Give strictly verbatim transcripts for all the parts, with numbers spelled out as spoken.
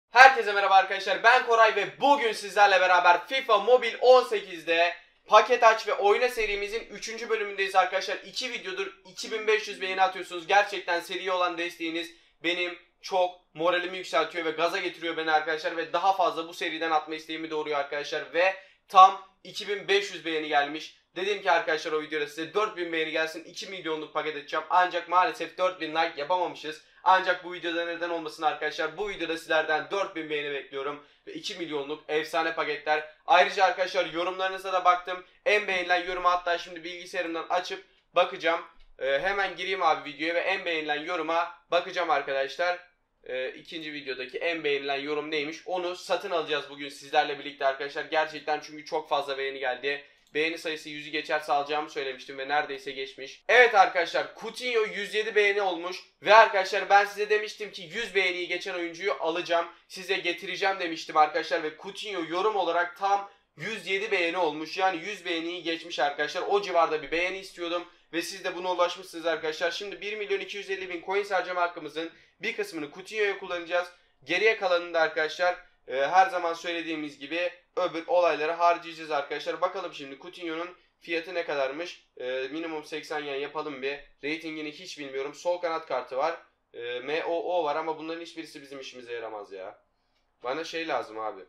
Herkese merhaba arkadaşlar, ben Koray ve bugün sizlerle beraber FIFA Mobil on sekizde paket aç ve oyna serimizin üçüncü bölümündeyiz arkadaşlar. iki videodur iki bin beş yüz beğeni atıyorsunuz. Gerçekten seriye olan desteğiniz benim çok moralimi yükseltiyor ve gaza getiriyor beni arkadaşlar. Ve daha fazla bu seriden atma isteğimi doğuruyor arkadaşlar. Ve tam iki bin beş yüz beğeni gelmiş. Dedim ki arkadaşlar o videoda size dört bin beğeni gelsin, iki milyonluk paket edeceğim. Ancak maalesef dört bin like yapamamışız. Ancak bu videoda neden olmasın arkadaşlar, bu videoda sizlerden dört bin beğeni bekliyorum ve iki milyonluk efsane paketler. Ayrıca arkadaşlar yorumlarınıza da baktım. En beğenilen yorumu hatta şimdi bilgisayarımdan açıp bakacağım. Ee, hemen gireyim abi videoya ve en beğenilen yoruma bakacağım arkadaşlar. Ee, ikinci videodaki en beğenilen yorum neymiş onu satın alacağız bugün sizlerle birlikte arkadaşlar. Gerçekten çünkü çok fazla beğeni geldi. Beğeni sayısı yüzü geçerse alacağımı söylemiştim ve neredeyse geçmiş. Evet arkadaşlar, Coutinho yüz yedi beğeni olmuş. Ve arkadaşlar ben size demiştim ki yüz beğeniyi geçen oyuncuyu alacağım. Size getireceğim demiştim arkadaşlar. Ve Coutinho yorum olarak tam yüz yedi beğeni olmuş. Yani yüz beğeniyi geçmiş arkadaşlar. O civarda bir beğeni istiyordum. Ve siz de buna ulaşmışsınız arkadaşlar. Şimdi bir milyon iki yüz elli bin coins harcama hakkımızın bir kısmını Coutinho'ya kullanacağız. Geriye kalanını da arkadaşlar e, her zaman söylediğimiz gibi öbür olayları harcayacağız arkadaşlar. Bakalım şimdi Coutinho'nun fiyatı ne kadarmış? Ee, minimum seksen yen yapalım bir. Ratingini hiç bilmiyorum. Sol kanat kartı var. Ee, M O O var ama bunların hiçbirisi bizim işimize yaramaz ya. Bana şey lazım abi.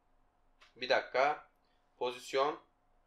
Bir dakika. Pozisyon.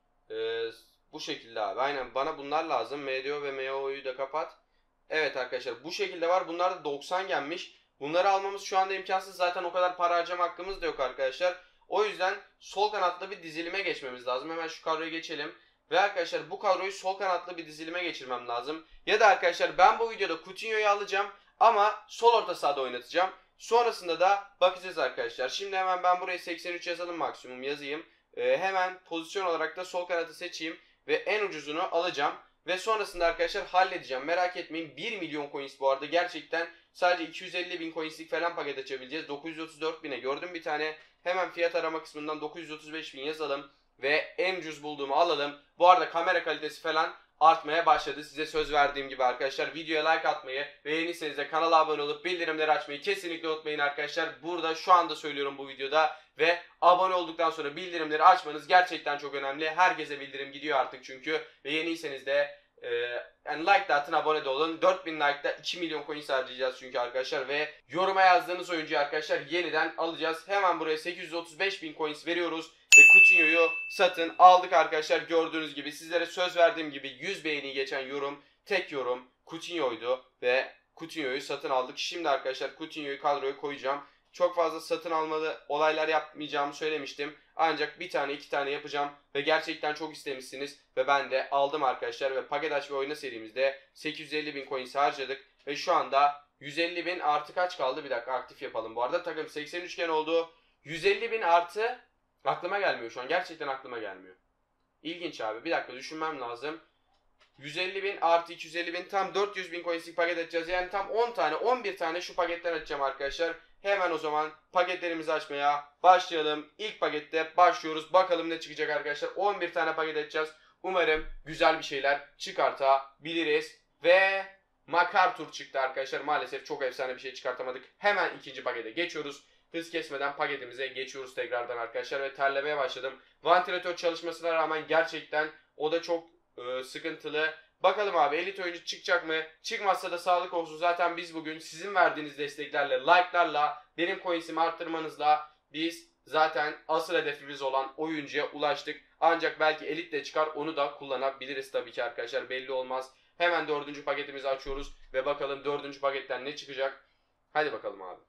Ee, bu şekilde abi. Aynen bana bunlar lazım. M D O ve M O O'yu da kapat. Evet arkadaşlar bu şekilde var. Bunlar da doksan yenmiş. Bunları almamız şu anda imkansız. Zaten o kadar para harcama hakkımız da yok arkadaşlar. O yüzden sol kanatlı bir dizilime geçmemiz lazım. Hemen şu kadroya geçelim. Ve arkadaşlar bu kadroyu sol kanatlı bir dizilime geçirmem lazım. Ya da arkadaşlar ben bu videoda Coutinho'yu alacağım ama sol orta sahada oynatacağım. Sonrasında da bakacağız arkadaşlar. Şimdi hemen ben buraya seksen üç yazalım, maksimum yazayım. Ee, hemen pozisyon olarak da sol kanatı seçeyim. Ve en ucuzunu alacağım. Ve sonrasında arkadaşlar halledeceğim. Merak etmeyin, bir milyon coins bu arada. Gerçekten sadece iki yüz elli bin coinslik falan paket açabileceğiz. dokuz yüz otuz dört bine gördüm bir tane. Hemen fiyat arama kısmından dokuz yüz otuz beş bin yazalım. Ve en ucuz bulduğumu alalım. Bu arada kamera kalitesi falan artmaya başladı. Size söz verdiğim gibi arkadaşlar. Videoya like atmayı, beğenirseniz de kanala abone olup bildirimleri açmayı kesinlikle unutmayın arkadaşlar. Burada şu anda söylüyorum bu videoda. Ve abone olduktan sonra bildirimleri açmanız gerçekten çok önemli. Herkese bildirim gidiyor artık çünkü. Ve yeniyseniz de e, yani like de atın, abone de olun. dört bin like'da iki milyon coins harcayacağız çünkü arkadaşlar. Ve yoruma yazdığınız oyuncuyu arkadaşlar yeniden alacağız. Hemen buraya sekiz yüz otuz beş bin coins veriyoruz. Ve Coutinho'yu satın aldık arkadaşlar. Gördüğünüz gibi sizlere söz verdiğim gibi yüz beğeni geçen yorum, tek yorum Coutinho'ydu. Ve Coutinho'yu satın aldık. Şimdi arkadaşlar Coutinho'yu kadroya koyacağım. Çok fazla satın almalı olaylar yapmayacağımı söylemiştim. Ancak bir tane iki tane yapacağım. Ve gerçekten çok istemişsiniz. Ve ben de aldım arkadaşlar. Ve paket aç ve oyna serimizde sekiz yüz elli bin coins harcadık. Ve şu anda yüz elli bin artı kaç kaldı? Bir dakika aktif yapalım. Bu arada takım seksen üçgen oldu. yüz elli bin artı aklıma gelmiyor şu an. Gerçekten aklıma gelmiyor. İlginç abi. Bir dakika düşünmem lazım. yüz elli bin artı iki yüz elli bin tam dört yüz bin coinslik paket açacağız. Yani tam on tane on bir tane şu paketten açacağım arkadaşlar. Hemen o zaman paketlerimizi açmaya başlayalım. İlk pakette başlıyoruz. Bakalım ne çıkacak arkadaşlar. on bir tane paket açacağız. Umarım güzel bir şeyler çıkartabiliriz. Ve MacArthur çıktı arkadaşlar. Maalesef çok efsane bir şey çıkartamadık. Hemen ikinci pakete geçiyoruz. Hız kesmeden paketimize geçiyoruz tekrardan arkadaşlar. Ve terlemeye başladım. Vantilatör çalışmasına rağmen gerçekten o da çok e, sıkıntılı. Bakalım abi elit oyuncu çıkacak mı? Çıkmazsa da sağlık olsun. Zaten biz bugün sizin verdiğiniz desteklerle, like'larla, benim coins'imi arttırmanızla biz zaten asıl hedefimiz olan oyuncuya ulaştık. Ancak belki elit de çıkar, onu da kullanabiliriz tabii ki arkadaşlar, belli olmaz. Hemen dördüncü paketimizi açıyoruz ve bakalım dördüncü paketten ne çıkacak. Hadi bakalım abi.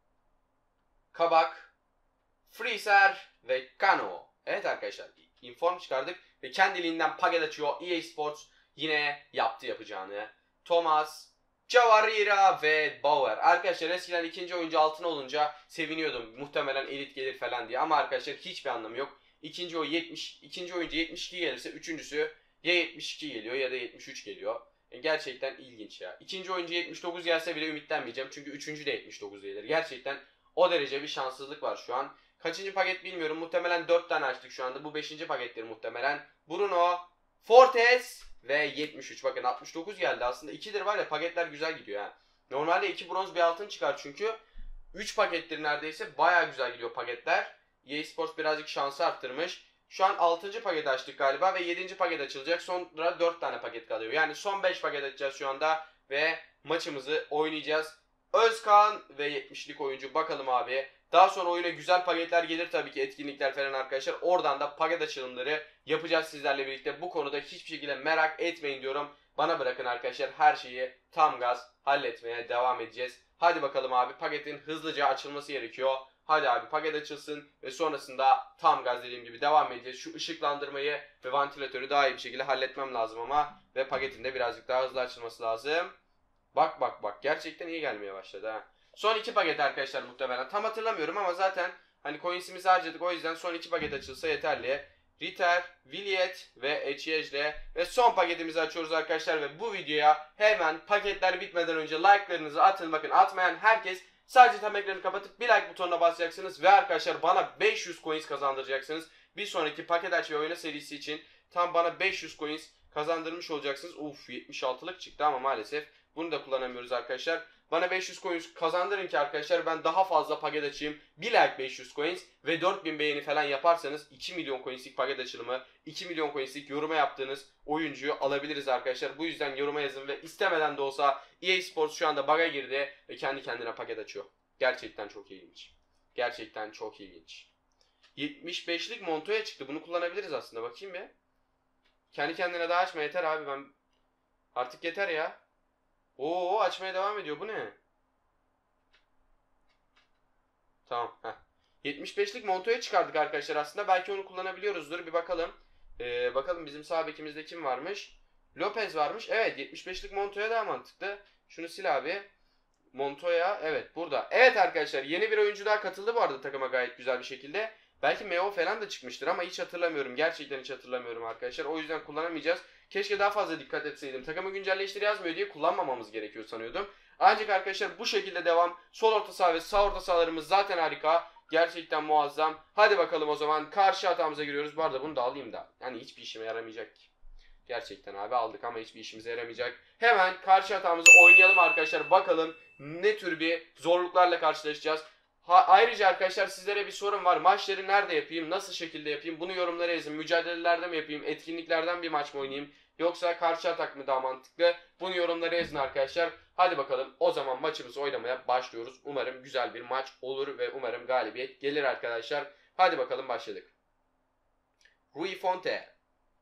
Kabak, Freezer ve Kano. Evet arkadaşlar, inform çıkardık ve kendiliğinden paket açıyor. E A Sports yine yaptı yapacağını. Thomas, Chavarira ve Bauer. Arkadaşlar eskiden ikinci oyuncu altın olunca seviniyordum. Muhtemelen elit gelir falan diye. Ama arkadaşlar hiçbir anlamı yok. İkinci, o yetmiş, ikinci oyuncu yetmiş iki gelirse üçüncüsü ya yetmiş iki geliyor ya da yetmiş üç geliyor. Yani gerçekten ilginç ya. İkinci oyuncu yetmiş dokuz gelse bile ümitlenmeyeceğim. Çünkü üçüncü de yetmiş dokuz gelir. Gerçekten o derece bir şanssızlık var şu an. Kaçıncı paket bilmiyorum. Muhtemelen dört tane açtık şu anda. Bu beşinci pakettir muhtemelen. Bruno, Fortes ve yetmiş üç. Bakın altmış dokuz geldi. Aslında ikidir var ya, paketler güzel gidiyor ha. Normalde iki bronz bir altın çıkar çünkü. üç pakettir neredeyse. Baya güzel gidiyor paketler. E A Sports birazcık şansı arttırmış. Şu an altıncı paket açtık galiba ve yedinci paket açılacak. Sonra dört tane paket kalıyor. Yani son beş paket açacağız şu anda ve maçımızı oynayacağız. Özkan ve yetmişlik oyuncu, bakalım abi. Daha sonra oyuna güzel paketler gelir tabii ki, etkinlikler falan arkadaşlar. Oradan da paket açılımları yapacağız sizlerle birlikte. Bu konuda hiçbir şekilde merak etmeyin diyorum. Bana bırakın arkadaşlar, her şeyi tam gaz halletmeye devam edeceğiz. Hadi bakalım abi, paketin hızlıca açılması gerekiyor. Hadi abi paket açılsın ve sonrasında tam gaz dediğim gibi devam edeceğiz. Şu ışıklandırmayı ve ventilatörü daha iyi bir şekilde halletmem lazım ama. Ve paketin de birazcık daha hızlı açılması lazım. Bak bak bak, gerçekten iyi gelmeye başladı ha. Son iki paket arkadaşlar muhtemelen. Tam hatırlamıyorum ama zaten hani coins'imizi harcadık, o yüzden son iki paket açılsa yeterli. Ritter, Williet ve Echiyej'le ve son paketimizi açıyoruz arkadaşlar ve bu videoya hemen paketler bitmeden önce like'larınızı atın. Bakın, atmayan herkes sadece tam ekranı kapatıp bir like butonuna basacaksınız ve arkadaşlar bana beş yüz coins kazandıracaksınız. Bir sonraki paket aç ve oyna serisi için tam bana beş yüz coins kazandırmış olacaksınız. Uf, yetmiş altılık çıktı ama maalesef bunu da kullanamıyoruz arkadaşlar. Bana beş yüz coins kazandırın ki arkadaşlar ben daha fazla paket açayım. Bir like beş yüz coins ve dört bin beğeni falan yaparsanız iki milyon coinslik paket açılımı, iki milyon coinslik yoruma yaptığınız oyuncuyu alabiliriz arkadaşlar. Bu yüzden yoruma yazın ve istemeden de olsa E A Sports şu anda bug'a girdi ve kendi kendine paket açıyor. Gerçekten çok ilginç. Gerçekten çok ilginç. yetmiş beşlik Montoya çıktı. Bunu kullanabiliriz aslında. Bakayım bir. Kendi kendine daha açma, yeter abi, ben artık yeter ya. Oo, açmaya devam ediyor. Bu ne? Tamam. Heh. yetmiş beşlik Montoya çıkardık arkadaşlar aslında. Belki onu kullanabiliyoruzdur. Bir bakalım. Ee, bakalım bizim sağ bekimizde kim varmış? Lopez varmış. Evet, yetmiş beşlik Montoya daha mantıklı. Şunu sil abi. Montoya, evet, burada. Evet arkadaşlar, yeni bir oyuncu daha katıldı bu arada takıma gayet güzel bir şekilde. Belki M O falan da çıkmıştır ama hiç hatırlamıyorum. Gerçekten hiç hatırlamıyorum arkadaşlar. O yüzden kullanamayacağız. Keşke daha fazla dikkat etseydim. Takımı güncelleştir yazmıyor diye kullanmamamız gerekiyor sanıyordum. Ancak arkadaşlar bu şekilde devam. Sol orta saha ve sağ orta sahalarımız zaten harika. Gerçekten muazzam. Hadi bakalım o zaman karşı hatamıza giriyoruz. Bu arada bunu da alayım da. Yani hiçbir işime yaramayacak ki. Gerçekten abi aldık ama hiçbir işimize yaramayacak. Hemen karşı hatamızı oynayalım arkadaşlar. Bakalım ne tür bir zorluklarla karşılaşacağız. Ha, ayrıca arkadaşlar sizlere bir sorum var. Maçları nerede yapayım? Nasıl şekilde yapayım? Bunu yorumlara yazın. Mücadelelerde mi yapayım? Etkinliklerden bir maç mı oynayayım? Yoksa karşı atak mı daha mantıklı? Bunu yorumlara yazın arkadaşlar. Hadi bakalım o zaman maçımızı oynamaya başlıyoruz. Umarım güzel bir maç olur ve umarım galibiyet gelir arkadaşlar. Hadi bakalım, başladık. Rui Fonte.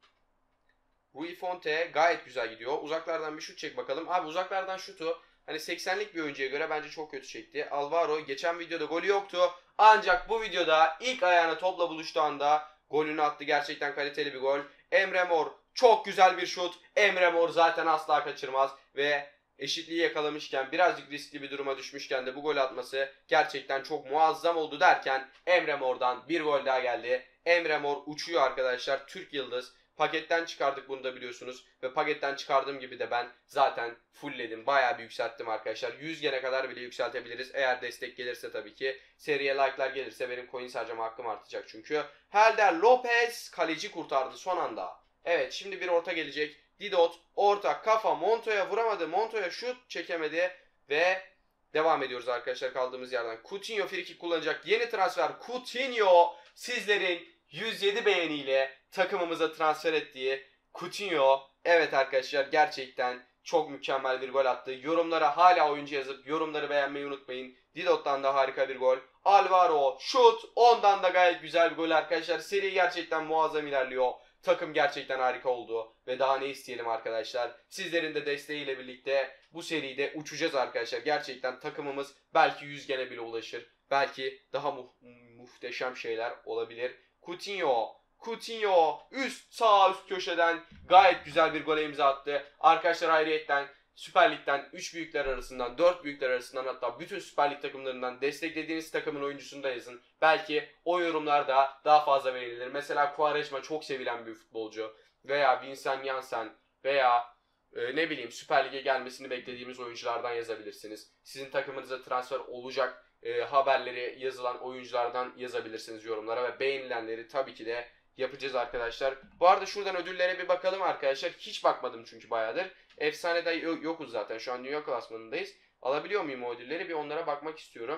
Rui Fonte gayet güzel gidiyor. Uzaklardan bir şut çek bakalım. Abi uzaklardan şutu hani seksenlik bir oyuncuya göre bence çok kötü çekti. Alvaro geçen videoda golü yoktu. Ancak bu videoda ilk ayağına topla buluştuğu anda golünü attı. Gerçekten kaliteli bir gol. Emre Mor çok güzel bir şut. Emre Mor zaten asla kaçırmaz ve eşitliği yakalamışken, birazcık riskli bir duruma düşmüşken de bu gol atması gerçekten çok muazzam oldu derken Emre Mor'dan bir gol daha geldi. Emre Mor uçuyor arkadaşlar. Türk Yıldız. Paketten çıkardık bunu da biliyorsunuz. Ve paketten çıkardığım gibi de ben zaten fullledim. Bayağı bir yükselttim arkadaşlar. yüz gene kadar bile yükseltebiliriz. Eğer destek gelirse tabii ki. Seriye like'lar gelirse benim coin harcama hakkım artacak çünkü. Helder Lopez kaleci kurtardı son anda. Evet, şimdi bir orta gelecek. Didot orta, kafa, Montoya vuramadı. Montoya şut çekemedi. Ve devam ediyoruz arkadaşlar kaldığımız yerden. Coutinho free kullanacak. Yeni transfer Coutinho sizlerin yüz yedi beğeniyle takımımıza transfer ettiği Coutinho. Evet arkadaşlar, gerçekten çok mükemmel bir gol attı. Yorumlara hala oyuncu yazıp yorumları beğenmeyi unutmayın. Didot'tan da harika bir gol. Alvaro şut, ondan da gayet güzel bir gol arkadaşlar. Seri gerçekten muazzam ilerliyor. Takım gerçekten harika oldu ve daha ne isteyelim arkadaşlar. Sizlerin de desteğiyle birlikte bu seride uçacağız arkadaşlar. Gerçekten takımımız belki yüz gene bile ulaşır. Belki daha mu muhteşem şeyler olabilir. Coutinho, Coutinho üst sağ üst köşeden gayet güzel bir gole imza attı. Arkadaşlar ayrıyetten Süper Lig'den üç büyükler arasından, dört büyükler arasından, hatta bütün Süper Lig takımlarından desteklediğiniz takımın oyuncusunu da yazın. Belki o yorumlarda daha fazla beğenilir. Mesela Quaresma çok sevilen bir futbolcu veya Vincent Janssen veya e, ne bileyim Süper Lig'e gelmesini beklediğimiz oyunculardan yazabilirsiniz. Sizin takımınıza transfer olacak E, haberleri yazılan oyunculardan yazabilirsiniz yorumlara ve beğenilenleri tabii ki de yapacağız arkadaşlar. Bu arada şuradan ödüllere bir bakalım arkadaşlar. Hiç bakmadım çünkü bayağıdır. Efsane'de yokuz zaten. Şu an dünya klasmanındayız. Alabiliyor muyum o ödülleri? Bir onlara bakmak istiyorum.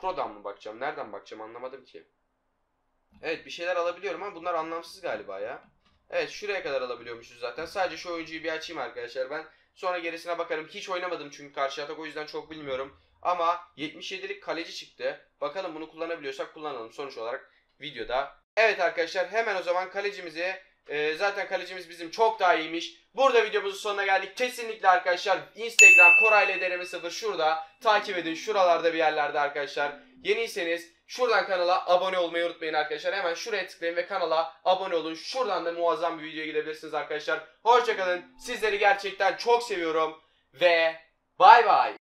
Pro'dan mı bakacağım? Nereden bakacağım? Anlamadım ki. Evet bir şeyler alabiliyorum ama bunlar anlamsız galiba ya. Evet şuraya kadar alabiliyormuşuz zaten. Sadece şu oyuncuyu bir açayım arkadaşlar ben. Sonra gerisine bakarım. Hiç oynamadım çünkü karşı atak, o yüzden çok bilmiyorum. Ama yetmiş yedilik kaleci çıktı. Bakalım bunu kullanabiliyorsak kullanalım sonuç olarak videoda. Evet arkadaşlar hemen o zaman kalecimizi, e, zaten kalecimiz bizim çok daha iyiymiş. Burada videomuzun sonuna geldik. Kesinlikle arkadaşlar Instagram korayledrm sıfır şurada. Takip edin şuralarda bir yerlerde arkadaşlar. Yeniyseniz şuradan kanala abone olmayı unutmayın arkadaşlar. Hemen şuraya tıklayın ve kanala abone olun. Şuradan da muazzam bir videoya gidebilirsiniz arkadaşlar. Hoşçakalın. Sizleri gerçekten çok seviyorum. Ve bay bay.